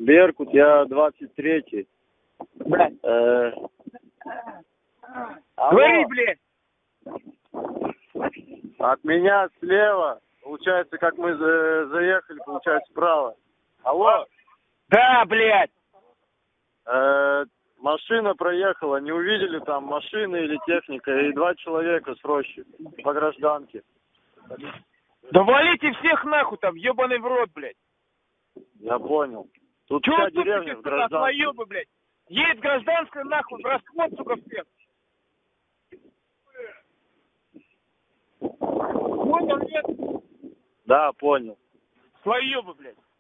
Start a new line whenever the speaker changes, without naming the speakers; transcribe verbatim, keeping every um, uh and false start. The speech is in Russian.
Беркут, я двадцать третий.
Блядь.
Э,
Говори,
алло,
блядь.
от меня слева, получается, как мы за- заехали, получается, справа. Алло,
Да, блядь.
э, машина проехала, не увидели там машины или техника, и два человека с рощи по гражданке.
Да валите всех нахуй там, ебаный в рот, блядь.
Я понял. Тут
Чего
вся
тут
деревня
такие,
в
сука,
гражданке.
слоёбы, блядь? Едет гражданская нахуй, в расход, сука, всех. Понял, нет?
Да, понял.
Слоёбы, блядь.